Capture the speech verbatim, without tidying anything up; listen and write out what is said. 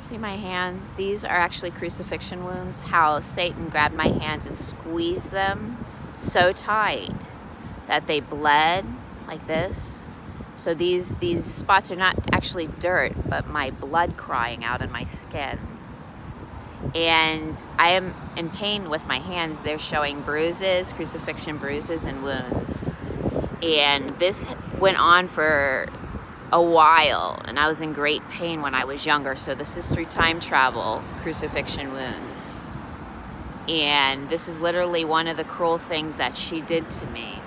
See my hands? These are actually crucifixion wounds. How Satan grabbed my hands and squeezed them so tight that they bled like this. So these, these spots are not actually dirt, but my blood crying out in my skin. And I am in pain with my hands. They're showing bruises, crucifixion bruises and wounds. And this went on for a while, and I was in great pain when I was younger. So this is through time travel, crucifixion wounds. And this is literally one of the cruel things that she did to me.